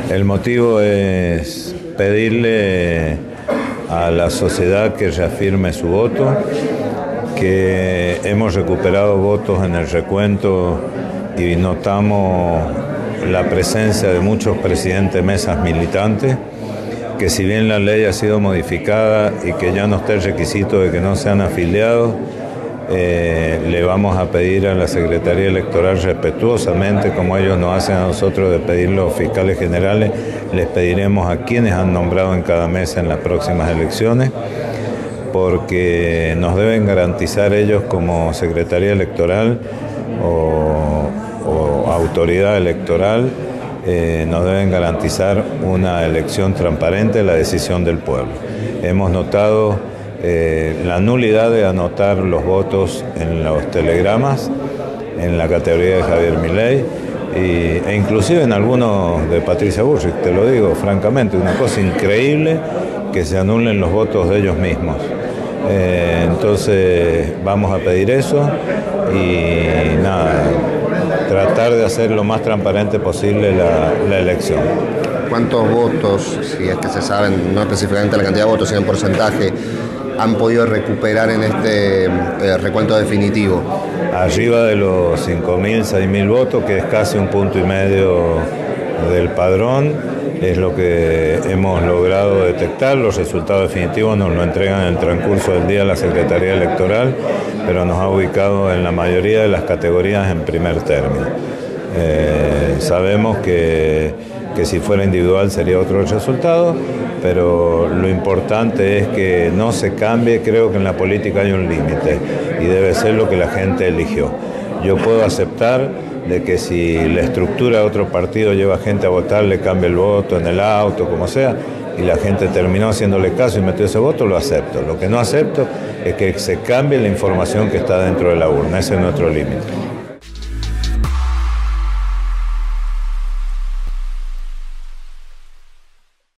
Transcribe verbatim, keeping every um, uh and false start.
El motivo es pedirle a la sociedad que reafirme su voto, que hemos recuperado votos en el recuento y notamos la presencia de muchos presidentes de mesas militantes, que si bien la ley ha sido modificada y que ya no está el requisito de que no sean afiliados, eh, le vamos a pedir a la Secretaría Electoral respetuosamente, como ellos nos hacen a nosotros de pedir los fiscales generales, les pediremos a quienes han nombrado en cada mesa en las próximas elecciones, porque nos deben garantizar ellos como Secretaría Electoral o, o autoridad electoral, eh, nos deben garantizar una elección transparente, la decisión del pueblo. Hemos notado eh, la nulidad de anotar los votos en los telegramas, en la categoría de Javier Milei, y, e inclusive en algunos de Patricia Bullrich, te lo digo francamente, una cosa increíble que se anulen los votos de ellos mismos. Eh, entonces vamos a pedir eso y nada, tratar de hacer lo más transparente posible la, la elección. ¿Cuántos votos, si es que se saben, no específicamente la cantidad de votos, sino en porcentaje, han podido recuperar en este eh, recuento definitivo? Arriba de los cinco mil, seis mil votos, que es casi un punto y medio del padrón, es lo que hemos logrado detectar. Los resultados definitivos nos lo entregan en el transcurso del día la Secretaría Electoral, pero nos ha ubicado en la mayoría de las categorías en primer término. Eh, sabemos que, que si fuera individual sería otro el resultado, pero lo importante es que no se cambie. Creo que en la política hay un límite y debe ser lo que la gente eligió. Yo puedo aceptar de que si la estructura de otro partido lleva gente a votar, le cambie el voto en el auto, como sea, y la gente terminó haciéndole caso y metió ese voto, lo acepto. Lo que no acepto es que se cambie la información que está dentro de la urna. Ese es nuestro límite.